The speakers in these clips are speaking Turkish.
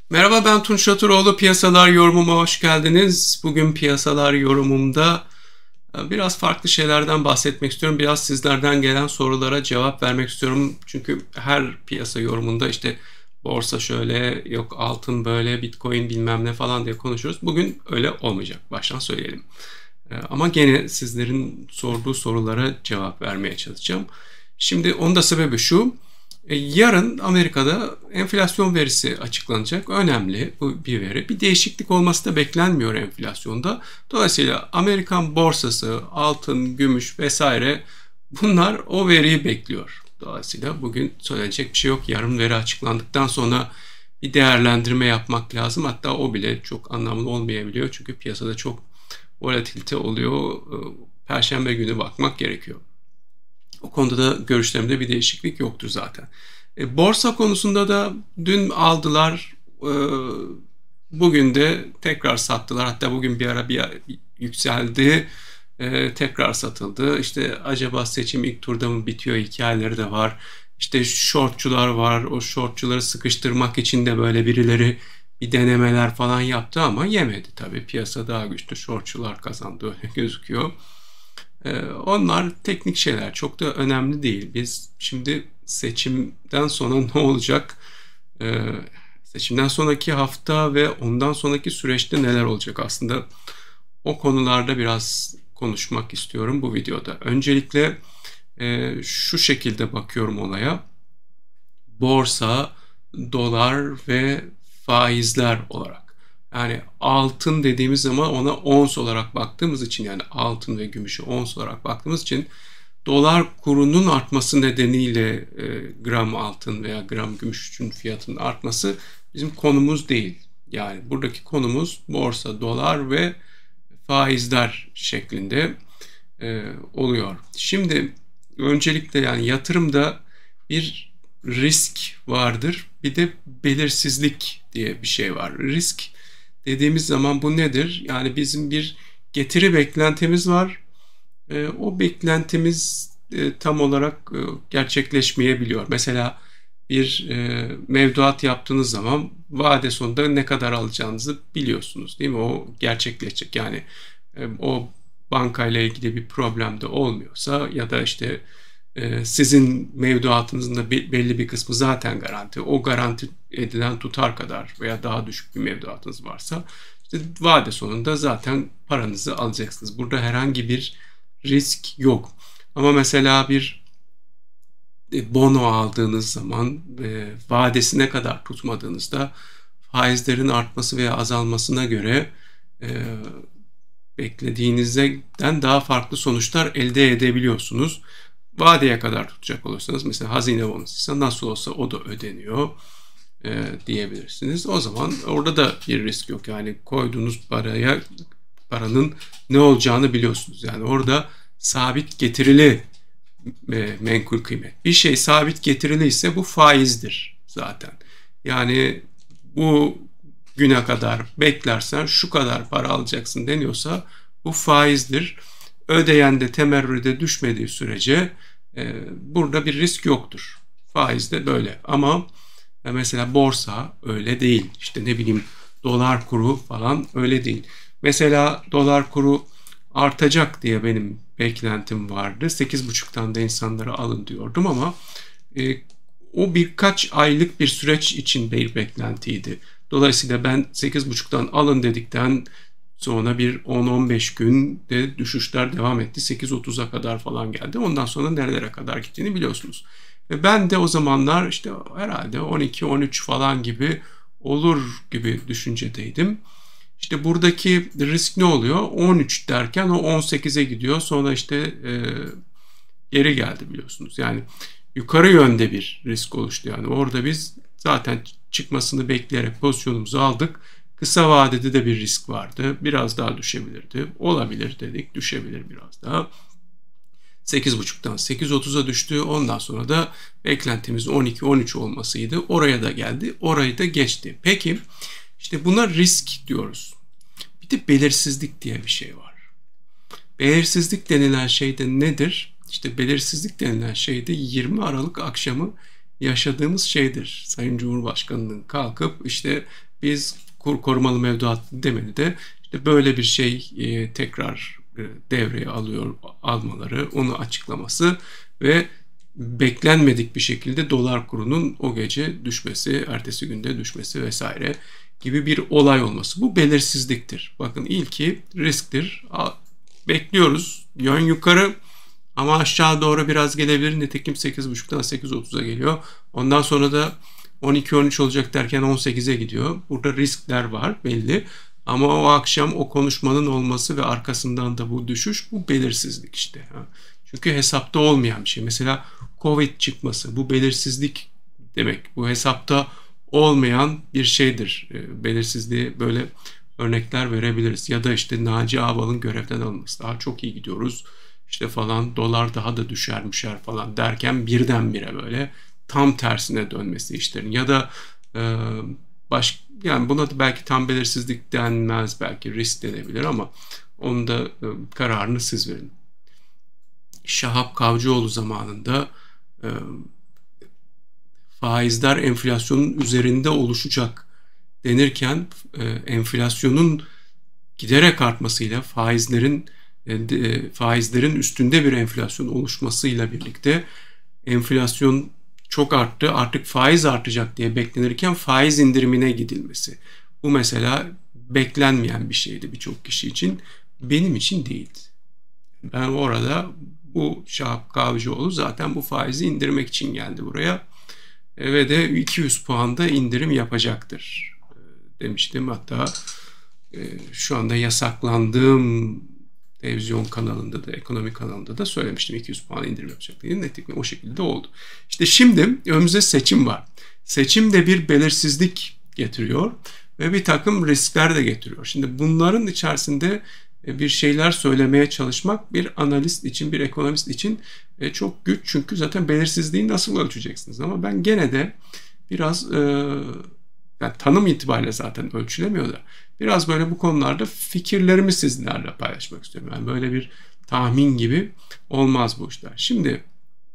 Merhaba, ben Tunç Şatıroğlu. Piyasalar yorumuma hoş geldiniz. Bugün piyasalar yorumumda biraz farklı şeylerden bahsetmek istiyorum. Biraz sizlerden gelen sorulara cevap vermek istiyorum. Çünkü her piyasa yorumunda işte borsa şöyle, yok altın böyle, Bitcoin bilmem ne falan diye konuşuyoruz. Bugün öyle olmayacak. Baştan söyleyelim. Ama gene sizlerin sorduğu sorulara cevap vermeye çalışacağım. Şimdi onun da sebebi şu. Yarın Amerika'da enflasyon verisi açıklanacak. Önemli bu bir veri. Bir değişiklik olması da beklenmiyor enflasyonda. Dolayısıyla Amerikan borsası, altın, gümüş vesaire bunlar o veriyi bekliyor. Dolayısıyla bugün söyleyecek bir şey yok. Yarın veri açıklandıktan sonra bir değerlendirme yapmak lazım. Hatta o bile çok anlamlı olmayabiliyor. Çünkü piyasada çok volatilite oluyor. Perşembe günü bakmak gerekiyor. O konuda da görüşlerimde bir değişiklik yoktur zaten. Borsa konusunda da dün aldılar, bugün de tekrar sattılar. Hatta bugün bir ara bir yükseldi, tekrar satıldı. İşte acaba seçim ilk turda mı bitiyor hikayeleri de var. İşte shortçular var. O shortçuları sıkıştırmak için de böyle birileri bir denemeler falan yaptı ama yemedi tabii. Piyasa daha güçlü. Shortçular kazandı öyle gözüküyor. Onlar teknik şeyler, çok da önemli değil. Biz şimdi seçimden sonra ne olacak? Seçimden sonraki hafta ve ondan sonraki süreçte neler olacak? Aslında o konularda biraz konuşmak istiyorum bu videoda. Öncelikle şu şekilde bakıyorum olaya. Borsa, dolar ve faizler olarak. Yani altın dediğimiz zaman ona ons olarak baktığımız için, yani altın ve gümüşü ons olarak baktığımız için dolar kurunun artması nedeniyle gram altın veya gram gümüşün fiyatının artması bizim konumuz değil. Yani buradaki konumuz borsa, dolar ve faizler şeklinde oluyor. Şimdi öncelikle yani yatırımda bir risk vardır. Bir de belirsizlik diye bir şey var. Risk dediğimiz zaman bu nedir? Yani bizim bir getiri beklentimiz var. O beklentimiz tam olarak gerçekleşmeyebiliyor. Mesela bir mevduat yaptığınız zaman vade sonunda ne kadar alacağınızı biliyorsunuz, değil mi? O gerçekleşecek. Yani o bankayla ilgili bir problem de olmuyorsa ya da işte sizin mevduatınızın da belli bir kısmı zaten garanti. O garanti edilen tutar kadar veya daha düşük bir mevduatınız varsa işte vade sonunda zaten paranızı alacaksınız. Burada herhangi bir risk yok. Ama mesela bir bono aldığınız zaman vadesine kadar tutmadığınızda faizlerin artması veya azalmasına göre e, beklediğinizden daha farklı sonuçlar elde edebiliyorsunuz. Vadeye kadar tutacak olursanız, mesela hazine bonosu nasıl olsa o da ödeniyor diyebilirsiniz. O zaman orada da bir risk yok. Yani koyduğunuz paranın ne olacağını biliyorsunuz. Yani orada sabit getirili menkul kıymet. Bir şey sabit getirili ise bu faizdir zaten. Yani bu güne kadar beklersen şu kadar para alacaksın deniyorsa bu faizdir. Ödeyen de temerrüde düşmediği sürece burada bir risk yoktur. Faiz de böyle. Ama mesela borsa öyle değil. İşte ne bileyim, dolar kuru falan öyle değil. Mesela dolar kuru artacak diye benim beklentim vardı. 8,5'tan da insanlara alın diyordum ama e, o birkaç aylık bir süreç için bir beklentiydi. Dolayısıyla ben 8,5'tan alın dedikten sonra bir 10-15 günde düşüşler devam etti. 8,30'a kadar falan geldi. Ondan sonra nerelere kadar gittiğini biliyorsunuz. Ve ben de o zamanlar işte herhalde 12-13 falan gibi olur gibi düşüncedeydim. İşte buradaki risk ne oluyor? 13 derken o 18'e gidiyor. Sonra işte geri geldi biliyorsunuz. Yani yukarı yönde bir risk oluştu. Yani orada biz zaten çıkmasını bekleyerek pozisyonumuzu aldık. Kısa vadede de bir risk vardı. Biraz daha düşebilirdi. Olabilir dedik. Düşebilir biraz daha. 8,5'tan 8,30'a düştü. Ondan sonra da beklentimiz 12-13 olmasıydı. Oraya da geldi. Orayı da geçti. Peki işte buna risk diyoruz. Bir de belirsizlik diye bir şey var. Belirsizlik denilen şey de nedir? İşte belirsizlik denilen şey de 20 Aralık akşamı yaşadığımız şeydir. Sayın Cumhurbaşkanı'nın kalkıp işte biz kur korumalı mevduat demedi de işte böyle bir şey tekrar devreye almaları, onu açıklaması ve beklenmedik bir şekilde dolar kurunun o gece düşmesi, ertesi günde düşmesi vesaire gibi bir olay olması. Bu belirsizliktir. Bakın ilki risktir. Bekliyoruz yön yukarı ama aşağı doğru biraz gelebilir. Nitekim 8.5'tan 8.30'a geliyor. Ondan sonra da 12-13 olacak derken 18'e gidiyor. Burada riskler var belli. Ama o akşam o konuşmanın olması ve arkasından da bu düşüş, bu belirsizlik işte. Çünkü hesapta olmayan bir şey. Mesela Covid çıkması, bu belirsizlik demek. Bu hesapta olmayan bir şeydir. Belirsizliği böyle örnekler verebiliriz. Ya da işte Naci Ağbal'ın görevden alınması. Daha çok iyi gidiyoruz. İşte falan dolar daha da düşer falan derken birdenbire böyle tam tersine dönmesi işlerin. Ya da yani buna da belki tam belirsizlik denmez, belki risk denebilir ama onun da kararını siz verin. Şahap Kavcıoğlu zamanında faizler enflasyonun üzerinde oluşacak denirken enflasyonun giderek artmasıyla faizlerin üstünde bir enflasyon oluşmasıyla birlikte enflasyon çok arttı, artık faiz artacak diye beklenirken faiz indirimine gidilmesi. Bu mesela beklenmeyen bir şeydi birçok kişi için. Benim için değildi. Ben orada bu Şahap Kavcıoğlu zaten bu faizi indirmek için geldi buraya. Ve de 200 puanda indirim yapacaktır demiştim. Hatta şu anda yasaklandığım televizyon kanalında da, ekonomi kanalında da söylemiştim. 200 puan indirim yapacak diye. Nitekim o şekilde oldu. İşte şimdi önümüzde seçim var. Seçim de bir belirsizlik getiriyor ve bir takım riskler de getiriyor. Şimdi bunların içerisinde bir şeyler söylemeye çalışmak bir analist için, bir ekonomist için çok güç. Çünkü zaten belirsizliği nasıl ölçeceksiniz? Ama ben gene de biraz yani tanım itibariyle zaten ölçülemiyor da biraz böyle bu konularda fikirlerimi sizlerle paylaşmak istiyorum. Yani böyle bir tahmin gibi olmaz bu işler. Şimdi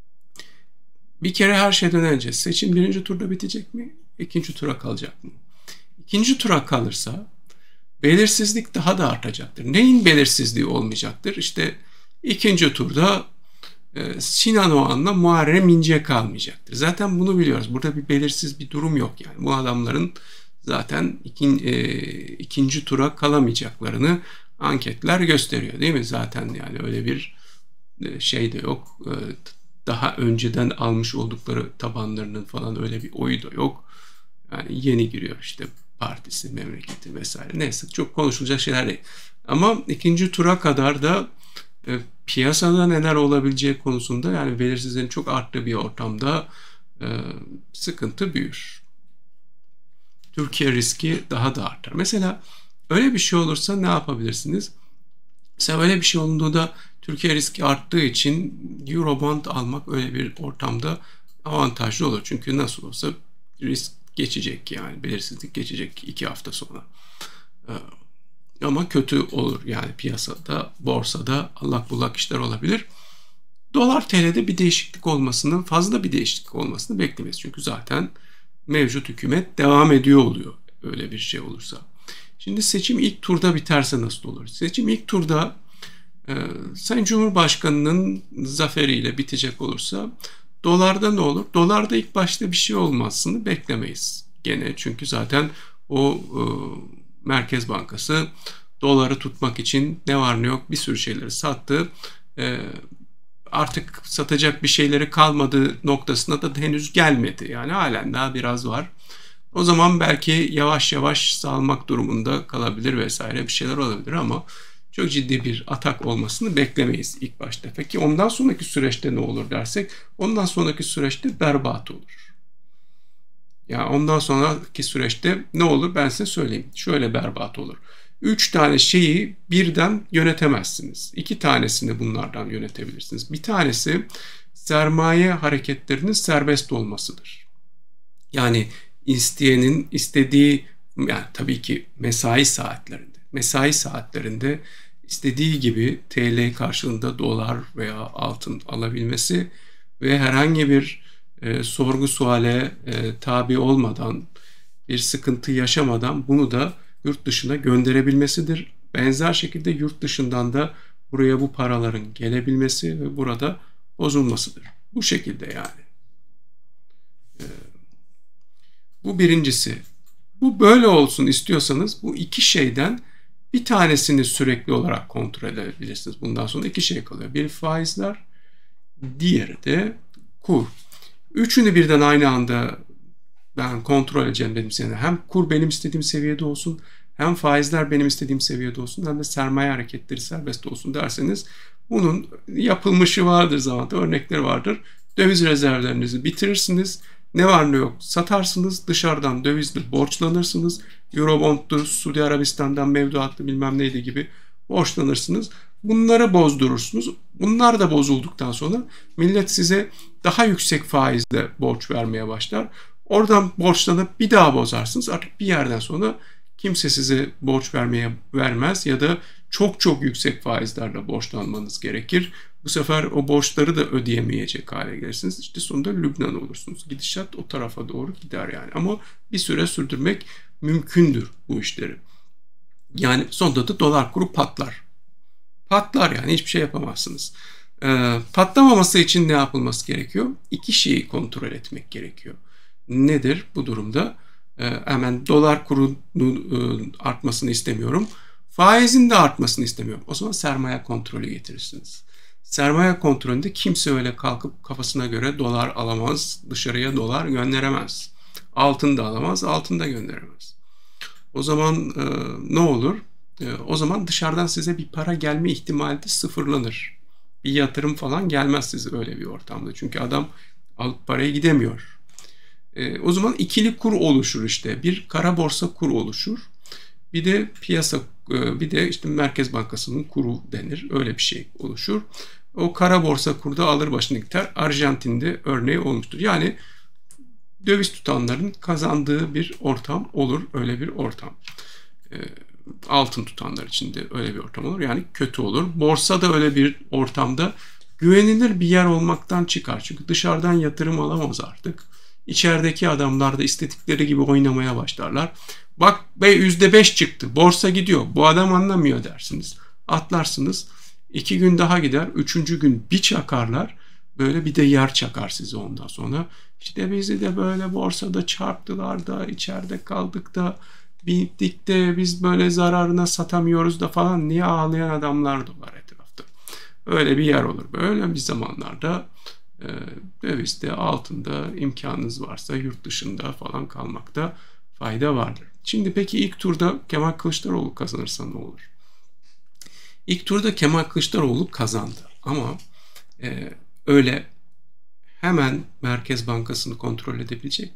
bir kere her şeyden önce seçim birinci turda bitecek mi? İkinci tura kalacak mı? İkinci tura kalırsa belirsizlik daha da artacaktır. Neyin belirsizliği olmayacaktır? İşte ikinci turda Sinan Oğan'la Muharrem İnce kalmayacaktır. Zaten bunu biliyoruz. Burada bir belirsiz bir durum yok yani. Bu adamların zaten ikinci tura kalamayacaklarını anketler gösteriyor değil mi? Zaten yani öyle bir şey de yok. Daha önceden almış oldukları tabanlarının falan öyle bir oyu da yok. Yani yeni giriyor işte partisi, memleketi vesaire. Neyse çok konuşulacak şeyler değil. Ama ikinci tura kadar da piyasada neler olabileceği konusunda yani belirsizliğin çok arttığı bir ortamda sıkıntı büyür. Türkiye riski daha da artar. Mesela öyle bir şey olursa ne yapabilirsiniz? Mesela öyle bir şey olduğunda Türkiye riski arttığı için Eurobond almak öyle bir ortamda avantajlı olur. Çünkü nasıl olsa risk geçecek yani belirsizlik geçecek 2 hafta sonra. Ama kötü olur yani piyasada, borsada allak bullak işler olabilir. Dolar TL'de bir değişiklik olmasını, fazla bir değişiklik olmasını beklemeyiz. Çünkü zaten mevcut hükümet devam ediyor oluyor öyle bir şey olursa. Şimdi seçim ilk turda biterse nasıl olur? Seçim ilk turda Sayın Cumhurbaşkanı'nın zaferiyle bitecek olursa dolarda ne olur? Dolarda ilk başta bir şey olmasını beklemeyiz gene. Çünkü zaten o Merkez Bankası doları tutmak için ne var ne yok bir sürü şeyleri sattı. Artık satacak bir şeyleri kalmadığı noktasına da henüz gelmedi. Yani halen daha biraz var. O zaman belki yavaş yavaş salmak durumunda kalabilir vesaire bir şeyler olabilir ama çok ciddi bir atak olmasını beklemeyiz ilk başta. Peki ondan sonraki süreçte ne olur dersek, ondan sonraki süreçte berbat olur. Yani ondan sonraki süreçte ne olur ben size söyleyeyim. Şöyle berbat olur. 3 tane şeyi birden yönetemezsiniz. 2 tanesini bunlardan yönetebilirsiniz. Bir tanesi sermaye hareketlerinin serbest olmasıdır. Yani isteyenin istediği, yani tabii ki mesai saatlerinde istediği gibi TL karşılığında dolar veya altın alabilmesi ve herhangi bir sorgu suale tabi olmadan, bir sıkıntı yaşamadan bunu da yurt dışına gönderebilmesidir. Benzer şekilde yurt dışından da buraya bu paraların gelebilmesi ve burada bozulmasıdır. Bu şekilde yani. Bu birincisi. Bu böyle olsun istiyorsanız bu iki şeyden bir tanesini sürekli olarak kontrol edebilirsiniz. Bundan sonra iki şey kalıyor. Bir faizler, diğeri de kur. Üçünü birden aynı anda ben kontrol edeceğim dedim sana. Hem kur benim istediğim seviyede olsun, hem faizler benim istediğim seviyede olsun, hem de sermaye hareketleri serbest olsun derseniz bunun yapılmışı vardır zamanda, örnekleri vardır. Döviz rezervlerinizi bitirirsiniz. Ne var ne yok satarsınız, dışarıdan dövizle borçlanırsınız. Eurobond'du, Suudi Arabistan'dan mevduatlı bilmem neydi gibi borçlanırsınız. Bunları bozdurursunuz. Bunlar da bozulduktan sonra millet size daha yüksek faizle borç vermeye başlar. Oradan borçlanıp bir daha bozarsınız. Artık bir yerden sonra kimse size borç vermez ya da çok çok yüksek faizlerle borçlanmanız gerekir. Bu sefer o borçları da ödeyemeyecek hale gelirsiniz. İşte sonunda Lübnan olursunuz. Gidişat o tarafa doğru gider yani. Ama bir süre sürdürmek mümkündür bu işleri. Yani sonunda da dolar kuru patlar. Patlar yani hiçbir şey yapamazsınız. Patlamaması için ne yapılması gerekiyor? İki şeyi kontrol etmek gerekiyor. Nedir bu durumda? Hemen dolar kurunun artmasını istemiyorum. Faizin de artmasını istemiyorum. O zaman sermaye kontrolü getirirsiniz. Sermaye kontrolünde kimse öyle kalkıp kafasına göre dolar alamaz, dışarıya dolar gönderemez. Altın da alamaz, altın da gönderemez. O zaman ne olur? O zaman dışarıdan size bir para gelme ihtimali de sıfırlanır. Bir yatırım falan gelmez size öyle bir ortamda. Çünkü adam alıp parayı gidemiyor. O zaman ikili kur oluşur işte. Bir kara borsa kur oluşur. Bir de piyasa, bir de işte Merkez Bankası'nın kuru denir. Öyle bir şey oluşur. O kara borsa kurda alır başını gider. Arjantin'de örneği olmuştur. Yani döviz tutanların kazandığı bir ortam olur. Öyle bir ortam. Altın tutanlar için de öyle bir ortam olur. Yani kötü olur. Borsa da öyle bir ortamda güvenilir bir yer olmaktan çıkar. Çünkü dışarıdan yatırım alamaz artık. İçerideki adamlar da istedikleri gibi oynamaya başlarlar. Bak be %5 çıktı. Borsa gidiyor. Bu adam anlamıyor dersiniz. Atlarsınız. 2 gün daha gider. 3. gün bir çakarlar. Böyle bir de yer çakar size ondan sonra. İşte bizi de böyle borsada çarptılar da içeride kaldık da bittik de biz böyle zararına satamıyoruz da falan niye ağlayan adamlar da var etrafta. Öyle bir yer olur. Böyle bir zamanlarda dövizde, altında imkanınız varsa yurt dışında falan kalmakta fayda vardır. Şimdi peki ilk turda Kemal Kılıçdaroğlu kazanırsa ne olur? İlk turda Kemal Kılıçdaroğlu kazandı ama öyle hemen Merkez Bankası'nı kontrol edebilecek,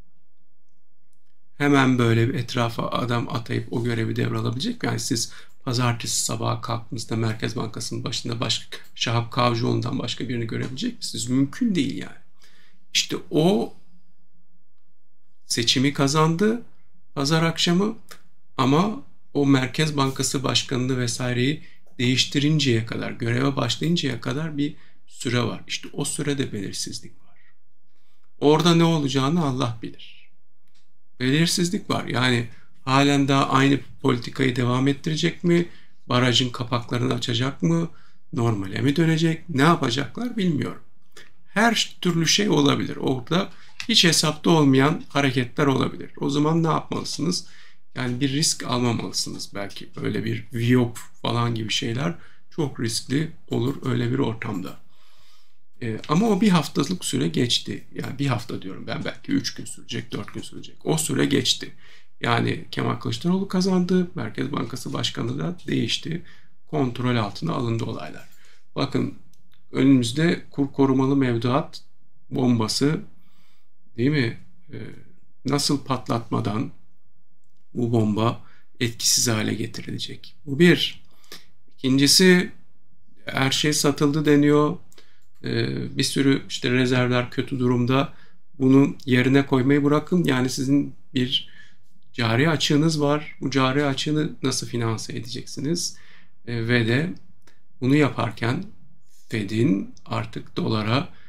hemen böyle bir etrafa adam atayıp o görevi devralabilecek. Yani siz pazartesi sabaha kalktığınızda Merkez Bankası'nın başında başka Şahap Kavcıoğlu'ndan başka birini görebilecek misiniz? Mümkün değil yani. İşte o seçimi kazandı pazar akşamı ama o Merkez Bankası Başkanı'nı vesaireyi değiştirinceye kadar, göreve başlayıncaya kadar bir süre var. İşte o sürede belirsizlik var. Orada ne olacağını Allah bilir. Belirsizlik var. Yani halen daha aynı politikayı devam ettirecek mi? Barajın kapaklarını açacak mı? Normale mi dönecek? Ne yapacaklar bilmiyorum. Her türlü şey olabilir. Orada hiç hesapta olmayan hareketler olabilir. O zaman ne yapmalısınız? Yani bir risk almamalısınız. Belki öyle bir viyop falan gibi şeyler çok riskli olur öyle bir ortamda. Ama o bir haftalık süre geçti. Yani bir hafta diyorum ben, belki 3 gün sürecek, 4 gün sürecek. O süre geçti. Yani Kemal Kılıçdaroğlu kazandı. Merkez Bankası Başkanı da değişti. Kontrol altına alındı olaylar. Bakın önümüzde kur korumalı mevduat bombası, değil mi? Nasıl patlatmadan bu bomba etkisiz hale getirilecek? Bu bir. İkincisi, her şey satıldı deniyor. Bir sürü işte rezervler kötü durumda. Bunu yerine koymayı bırakın. Yani sizin bir cari açığınız var. Bu cari açığını nasıl finanse edeceksiniz? Ve de bunu yaparken Fed'in artık dolara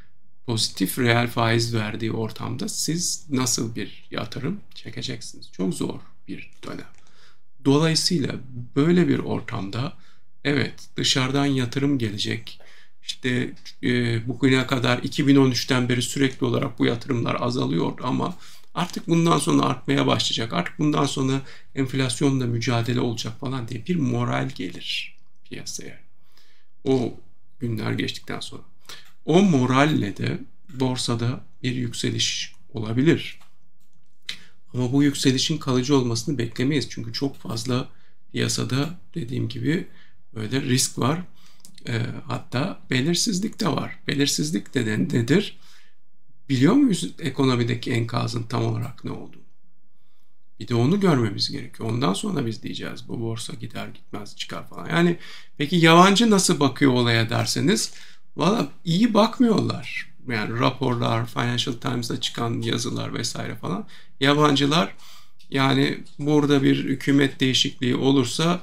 pozitif reel faiz verdiği ortamda siz nasıl bir yatırım çekeceksiniz? Çok zor bir dönem. Dolayısıyla böyle bir ortamda evet dışarıdan yatırım gelecek. İşte bugüne kadar 2013'ten beri sürekli olarak bu yatırımlar azalıyor ama artık bundan sonra artmaya başlayacak. Artık bundan sonra enflasyonla mücadele olacak falan diye bir moral gelir piyasaya. O günler geçtikten sonra. O moralle de borsada bir yükseliş olabilir. Ama bu yükselişin kalıcı olmasını beklemeyiz. Çünkü çok fazla piyasada dediğim gibi böyle risk var. Hatta belirsizlik de var. Belirsizlik de nedir? Biliyor muyuz ekonomideki enkazın tam olarak ne olduğunu? Bir de onu görmemiz gerekiyor. Ondan sonra biz diyeceğiz bu borsa gider gitmez çıkar falan. Yani peki yabancı nasıl bakıyor olaya derseniz valla iyi bakmıyorlar. Yani raporlar, Financial Times'da çıkan yazılar vesaire falan. Yabancılar yani burada bir hükümet değişikliği olursa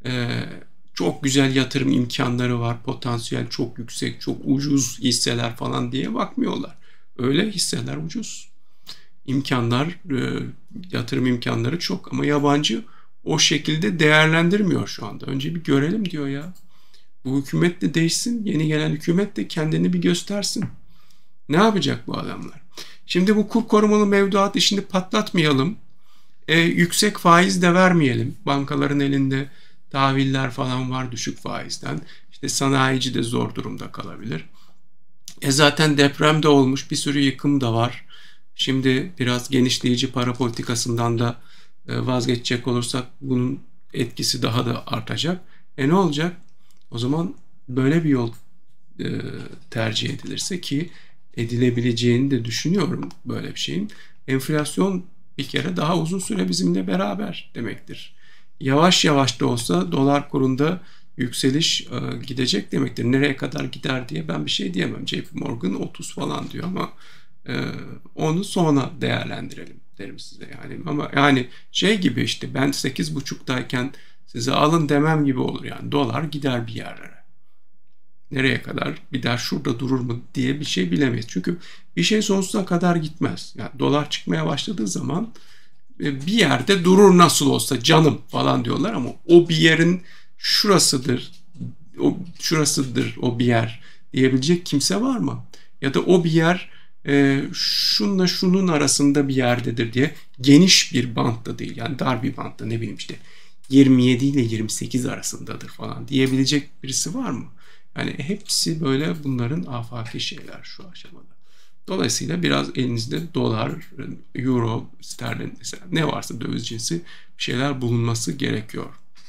çok güzel yatırım imkanları var, potansiyel çok yüksek, çok ucuz hisseler falan diye bakmıyorlar. Öyle hisseler ucuz. İmkanlar, yatırım imkanları çok ama yabancı o şekilde değerlendirmiyor şu anda. Önce bir görelim diyor ya. Bu hükümet de değişsin, yeni gelen hükümet de kendini bir göstersin. Ne yapacak bu adamlar? Şimdi bu kur korumalı mevduat işini patlatmayalım. Yüksek faiz de vermeyelim. Bankaların elinde tahviller falan var düşük faizden. İşte sanayici de zor durumda kalabilir. Zaten deprem de olmuş, bir sürü yıkım da var. Şimdi biraz genişleyici para politikasından da vazgeçecek olursak bunun etkisi daha da artacak. Ne olacak? O zaman böyle bir yol tercih edilirse ki edilebileceğini de düşünüyorum böyle bir şeyin. Enflasyon bir kere daha uzun süre bizimle beraber demektir. Yavaş yavaş da olsa dolar kurunda yükseliş gidecek demektir. Nereye kadar gider diye ben bir şey diyemem. JP Morgan 30 falan diyor ama onu sonra değerlendirelim derim size yani. Ama yani şey gibi işte ben 8,5'tayken size alın demem gibi olur yani. Dolar gider bir yerlere. Nereye kadar gider, şurada durur mu diye bir şey bilemeyiz. Çünkü bir şey sonsuza kadar gitmez. Yani dolar çıkmaya başladığı zaman bir yerde durur nasıl olsa canım falan diyorlar ama o bir yerin şurasıdır, şurasıdır o bir yer diyebilecek kimse var mı? Ya da o bir yer şunla şunun arasında bir yerdedir diye geniş bir bantta değil yani dar bir bantta ne bileyim işte 27 ile 28 arasındadır falan diyebilecek birisi var mı? Yani hepsi böyle bunların afaki şeyler şu aşamada. Dolayısıyla biraz elinizde dolar, euro, sterlin mesela ne varsa döviz cinsi bir şeyler bulunması gerekiyor.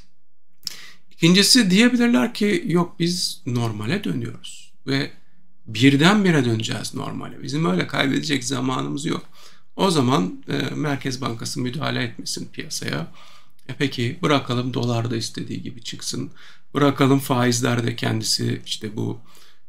İkincisi diyebilirler ki yok biz normale dönüyoruz ve birdenbire döneceğiz normale. Bizim öyle kaybedecek zamanımız yok. O zaman Merkez Bankası müdahale etmesin piyasaya. Peki bırakalım dolar da istediği gibi çıksın. Bırakalım faizler de kendisi işte bu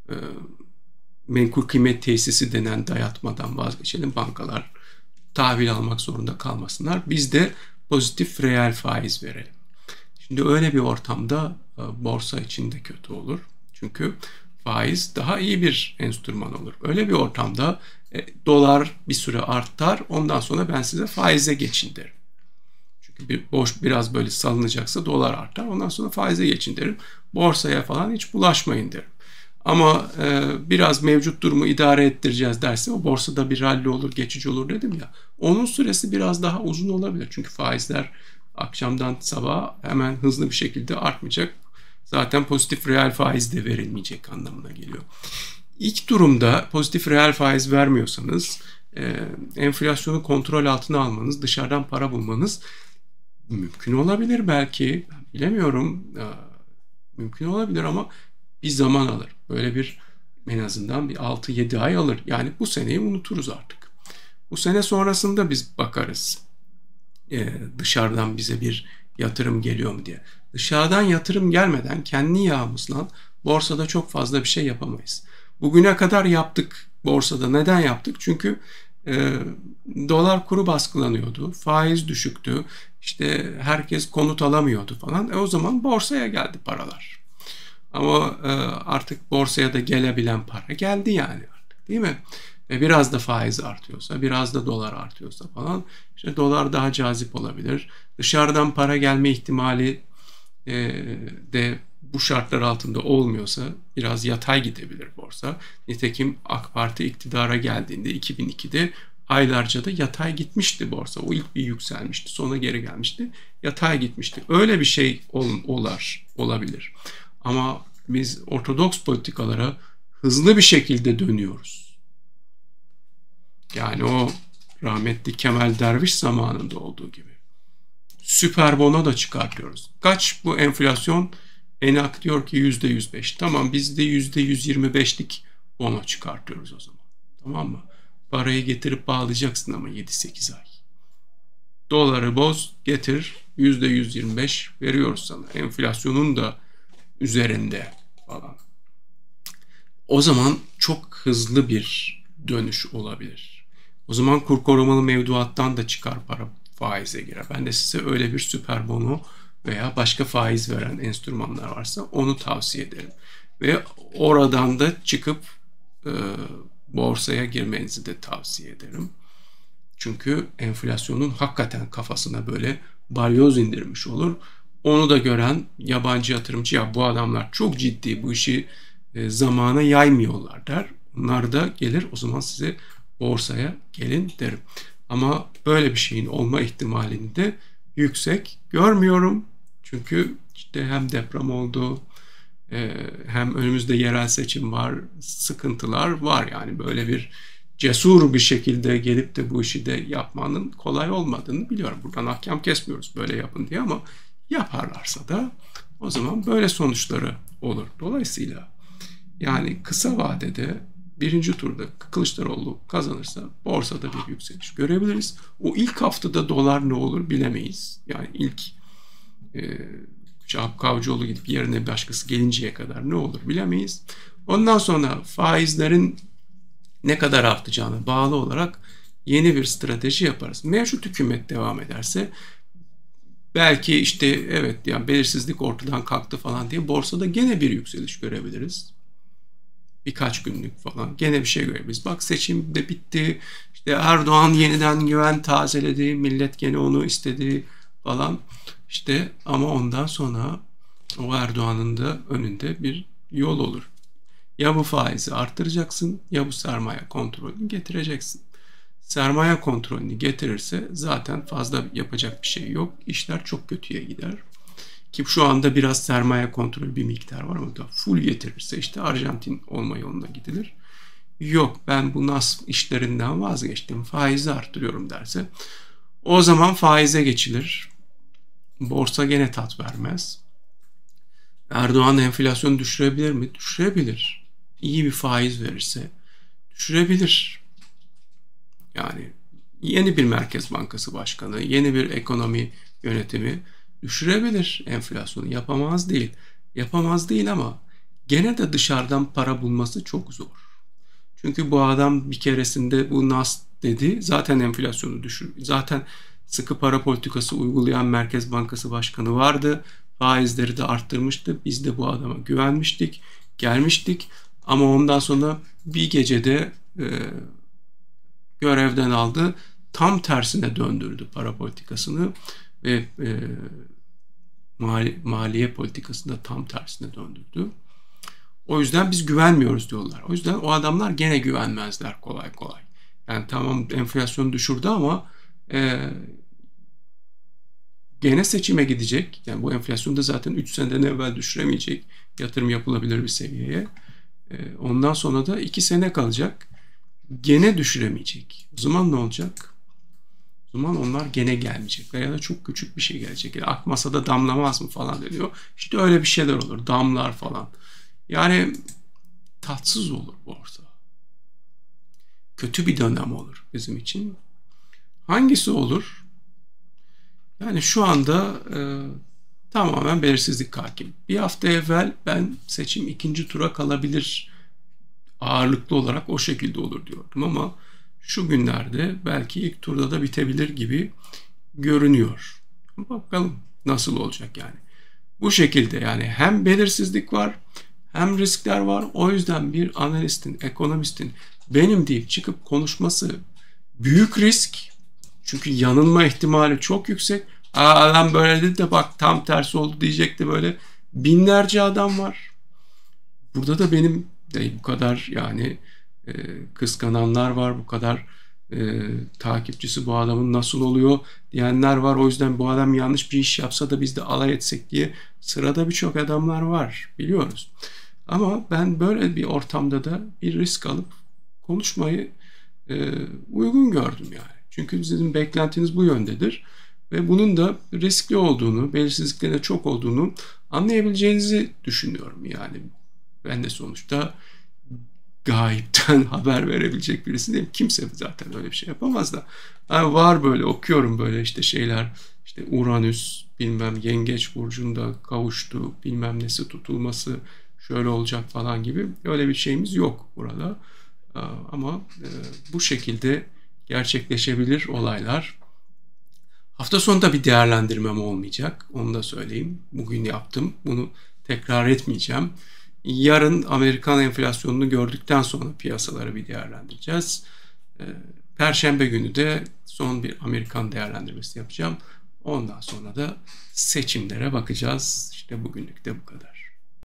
menkul kıymet tesisi denen dayatmadan vazgeçelim. Bankalar tahvil almak zorunda kalmasınlar. Biz de pozitif reel faiz verelim. Şimdi öyle bir ortamda borsa için de kötü olur. Çünkü faiz daha iyi bir enstrüman olur. Öyle bir ortamda dolar bir süre artar. Ondan sonra ben size faize geçin derim. Çünkü biraz böyle salınacaksa dolar artar. Ondan sonra faize geçin derim. Borsaya falan hiç bulaşmayın derim. Ama biraz mevcut durumu idare ettireceğiz derse o borsada bir rally olur, geçici olur dedim ya. Onun süresi biraz daha uzun olabilir. Çünkü faizler akşamdan sabaha hemen hızlı bir şekilde artmayacak. Zaten pozitif reel faiz de verilmeyecek anlamına geliyor. İlk durumda pozitif reel faiz vermiyorsanız enflasyonu kontrol altına almanız, dışarıdan para bulmanız mümkün olabilir belki. Bilemiyorum. Mümkün olabilir ama bir zaman alır. Böyle bir en azından bir 6-7 ay alır. Yani bu seneyi unuturuz artık. Bu sene sonrasında biz bakarız. Dışarıdan bize bir yatırım geliyor mu diye. Dışarıdan yatırım gelmeden kendi yağımızla borsada çok fazla bir şey yapamayız. Bugüne kadar yaptık borsada. Neden yaptık? Çünkü dolar kuru baskılanıyordu. Faiz düşüktü. İşte herkes konut alamıyordu falan. O zaman borsaya geldi paralar. Ama artık borsaya da gelebilen para geldi yani artık. değil mi? Biraz da faiz artıyorsa, biraz da dolar artıyorsa falan, işte dolar daha cazip olabilir. Dışarıdan para gelme ihtimali de bu şartlar altında olmuyorsa biraz yatay gidebilir borsa. Nitekim AK Parti iktidara geldiğinde 2002'de aylarca da yatay gitmişti borsa. O ilk bir yükselmişti, sonra geri gelmişti. Yatay gitmişti. Öyle bir şey olabilir. Ama biz ortodoks politikalara hızlı bir şekilde dönüyoruz. Yani o rahmetli Kemal Derviş zamanında olduğu gibi. Süper bono da çıkartıyoruz. Kaç bu enflasyon? ENAK diyor ki %105. Tamam, biz de %125'lik bono çıkartıyoruz o zaman. Tamam mı? Parayı getirip bağlayacaksın ama 7-8 ay. Doları boz, getir, %125 veriyoruz sana. Enflasyonun da üzerinde falan. O zaman çok hızlı bir dönüş olabilir. O zaman kur korumalı mevduattan da çıkar para, faize girer. Ben de size öyle bir süper bono veya başka faiz veren enstrümanlar varsa onu tavsiye ederim. Ve oradan da çıkıp borsaya girmenizi de tavsiye ederim. Çünkü enflasyonun hakikaten kafasına böyle balyoz indirmiş olur. Onu da gören yabancı yatırımcı, ya bu adamlar çok ciddi, bu işi zamana yaymıyorlar der. Onlar da gelir, o zaman size borsaya gelin derim. Ama böyle bir şeyin olma ihtimalini de yüksek görmüyorum. Çünkü işte hem deprem oldu, hem önümüzde yerel seçim var, sıkıntılar var. Yani böyle bir cesur bir şekilde gelip de bu işi de yapmanın kolay olmadığını biliyorum. Buradan ahkam kesmiyoruz böyle yapın diye, ama yaparlarsa da o zaman böyle sonuçları olur. Dolayısıyla yani kısa vadede birinci turda Kılıçdaroğlu kazanırsa borsada bir yükseliş görebiliriz. O ilk haftada dolar ne olur bilemeyiz. Yani ilk Şahap Kavcıoğlu gidip yerine başkası gelinceye kadar ne olur bilemeyiz. Ondan sonra faizlerin ne kadar artacağına bağlı olarak yeni bir strateji yaparız. Mevcut hükümet devam ederse belki işte evet, yani belirsizlik ortadan kalktı falan diye borsada gene bir yükseliş görebiliriz. Birkaç günlük falan gene bir şey görebiliriz. Bak, seçim de bitti. İşte Erdoğan yeniden güven tazeledi. Millet gene onu istedi falan. İşte ama ondan sonra o Erdoğan'ın da önünde bir yol olur. Ya bu faizi arttıracaksın, ya bu sermaye kontrolünü getireceksin. Sermaye kontrolünü getirirse zaten fazla yapacak bir şey yok. İşler çok kötüye gider. Ki şu anda biraz sermaye kontrolü bir miktar var, ama da full getirirse işte Arjantin olma yoluna gidilir. Yok, ben bu nas işlerinden vazgeçtim, faizi arttırıyorum derse o zaman faize geçilir. Borsa gene tat vermez. Erdoğan enflasyonu düşürebilir mi? Düşürebilir. İyi bir faiz verirse düşürebilir. Yani yeni bir Merkez Bankası Başkanı, yeni bir ekonomi yönetimi düşürebilir enflasyonu. Yapamaz değil. Yapamaz değil, ama gene de dışarıdan para bulması çok zor. Çünkü bu adam bir keresinde bu nas dedi, zaten enflasyonu düşür. Zaten sıkı para politikası uygulayan Merkez Bankası Başkanı vardı. Faizleri de arttırmıştı. Biz de bu adama güvenmiştik, gelmiştik. Ama ondan sonra bir gecede görevden aldı. Tam tersine döndürdü para politikasını ve maliye politikasını da tam tersine döndürdü. O yüzden biz güvenmiyoruz diyorlar. O yüzden o adamlar gene güvenmezler kolay kolay. Yani tamam, enflasyonu düşürdü ama gene seçime gidecek. Yani bu enflasyonu da zaten 3 seneden evvel düşüremeyecek. Yatırım yapılabilir bir seviyeye. Ondan sonra da 2 sene kalacak. Gene düşüremeyecek. O zaman ne olacak? O zaman onlar gene gelmeyecek. Veya da çok küçük bir şey gelecek. Yani akmasa da damlamaz mı falan deniyor. İşte öyle bir şeyler olur. Damlar falan. Yani tatsız olur borsa. Kötü bir dönem olur bizim için. Hangisi olur? Yani şu anda tamamen belirsizlik hakim. Bir hafta evvel ben seçim ikinci tura kalabilir, ağırlıklı olarak o şekilde olur diyordum, ama şu günlerde belki ilk turda da bitebilir gibi görünüyor. Bakalım nasıl olacak yani. Bu şekilde, yani hem belirsizlik var hem riskler var. O yüzden bir analistin, ekonomistin benim deyip çıkıp konuşması büyük risk. Çünkü yanılma ihtimali çok yüksek. Adam böyle dedi de bak tam tersi oldu diyecek de böyle binlerce adam var. Burada da benim de bu kadar yani e, kıskananlar var, bu kadar takipçisi bu adamın nasıl oluyor diyenler var. O yüzden bu adam yanlış bir iş yapsa da biz de alay etsek diye sırada birçok adamlar var, biliyoruz. Ama ben böyle bir ortamda da bir risk alıp konuşmayı uygun gördüm yani. Çünkü sizin beklentiniz bu yöndedir ve bunun da riskli olduğunu, belirsizliklerin çok olduğunu anlayabileceğinizi düşünüyorum yani. Ben de sonuçta gayipten haber verebilecek birisi değilim. Kimse zaten öyle bir şey yapamaz da. Yani var böyle, okuyorum böyle işte şeyler, işte Uranüs bilmem Yengeç burcunda kavuştu, bilmem nesi tutulması şöyle olacak falan gibi, öyle bir şeyimiz yok burada. Ama bu şekilde gerçekleşebilir olaylar. Hafta sonunda bir değerlendirmem olmayacak. Onu da söyleyeyim. Bugün yaptım. Bunu tekrar etmeyeceğim. Yarın Amerikan enflasyonunu gördükten sonra piyasaları bir değerlendireceğiz. Perşembe günü de son bir Amerikan değerlendirmesi yapacağım. Ondan sonra da seçimlere bakacağız. İşte bugünlük de bu kadar.